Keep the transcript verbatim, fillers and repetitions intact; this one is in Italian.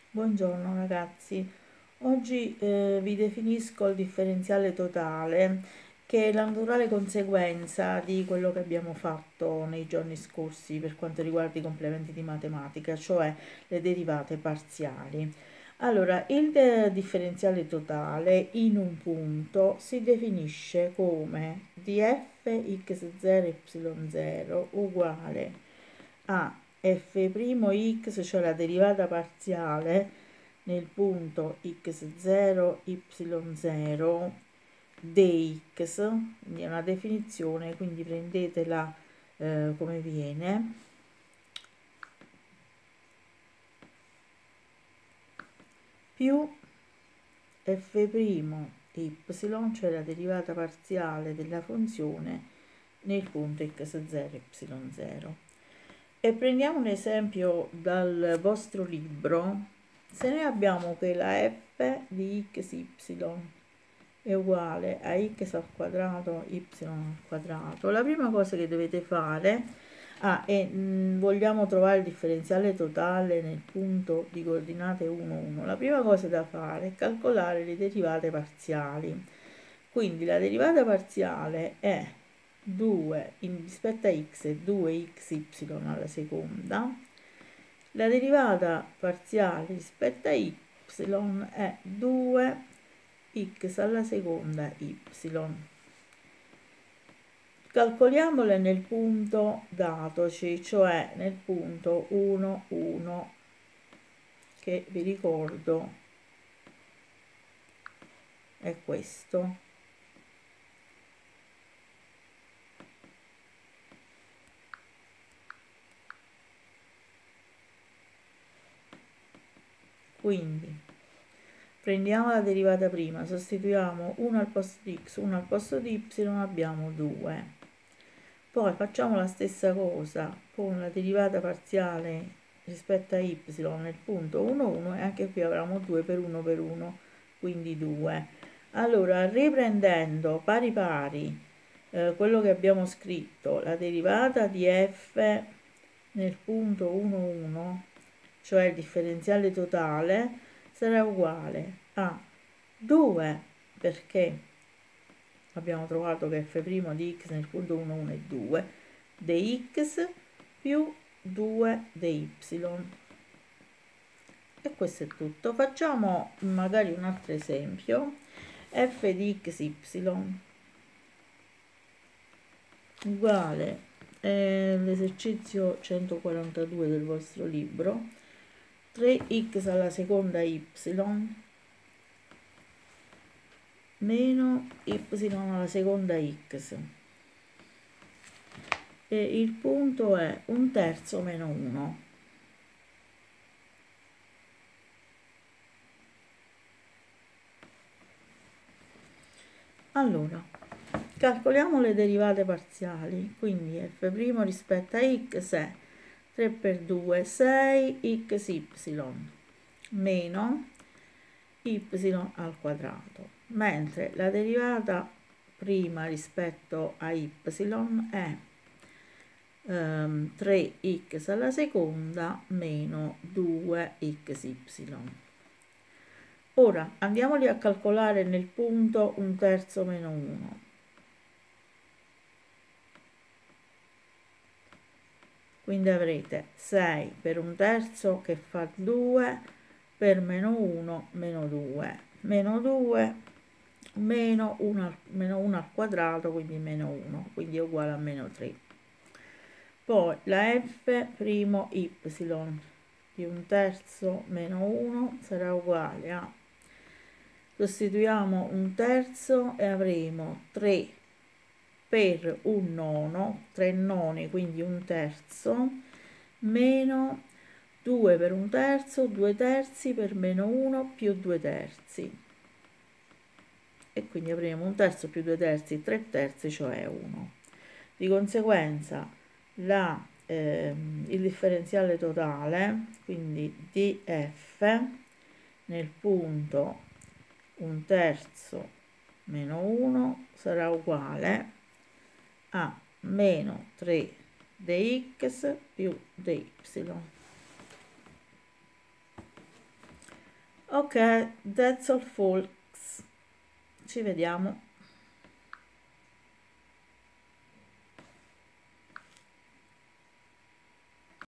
Buongiorno ragazzi, oggi eh, vi definisco il differenziale totale, che è la naturale conseguenza di quello che abbiamo fatto nei giorni scorsi per quanto riguarda i complementi di matematica, cioè le derivate parziali. Allora, il de- differenziale totale in un punto si definisce come df x zero y zero uguale a f'(x), cioè la derivata parziale nel punto x zero y zero dx, quindi è una definizione, quindi prendetela eh, come viene, più f'(y), cioè la derivata parziale della funzione nel punto x zero y zero. E prendiamo un esempio dal vostro libro. Se noi abbiamo che la f di xy è uguale a x al quadrato y al quadrato, la prima cosa che dovete fare ah, è mh, vogliamo trovare il differenziale totale nel punto di coordinate uno uno. La prima cosa da fare è calcolare le derivate parziali. Quindi la derivata parziale è due in rispetto a x è due xy alla seconda, la derivata parziale rispetto a y è due x alla seconda y. Calcoliamole nel punto datoci, cioè nel punto uno uno, che vi ricordo è questo. Quindi prendiamo la derivata prima, sostituiamo uno al posto di x, uno al posto di y, abbiamo due. Poi facciamo la stessa cosa con la derivata parziale rispetto a y nel punto uno uno, e anche qui avremo due per uno per uno, quindi due. Allora, riprendendo pari pari eh, quello che abbiamo scritto, la derivata di f nel punto uno uno, cioè il differenziale totale, sarà uguale a due, perché abbiamo trovato che f' di x nel punto uno uno è due, dx più due dy. E questo è tutto. Facciamo magari un altro esempio. F di xy uguale eh, l'esercizio centoquarantadue del vostro libro, tre x alla seconda y meno y alla seconda x, e il punto è un terzo meno uno. Allora, calcoliamo le derivate parziali, quindi f' rispetto a x è tre per due, sei xy meno y al quadrato, mentre la derivata prima rispetto a y è ehm, tre x alla seconda meno due xy. Ora andiamoli a calcolare nel punto un terzo meno uno. Quindi avrete sei per un terzo che fa due per meno uno meno due, meno due meno uno al, meno uno al quadrato, quindi meno uno, quindi è uguale a meno tre. Poi la f' y di un terzo meno uno sarà uguale a, sostituiamo un terzo e avremo tre per un nono, tre noni, quindi un terzo, meno due per un terzo, due terzi per meno uno più due terzi. E quindi avremo un terzo più due terzi, tre terzi, cioè uno. Di conseguenza la, ehm, il differenziale totale, quindi df nel punto un terzo meno uno sarà uguale a meno tre dx più dy. Ok, that's all folks, ci vediamo.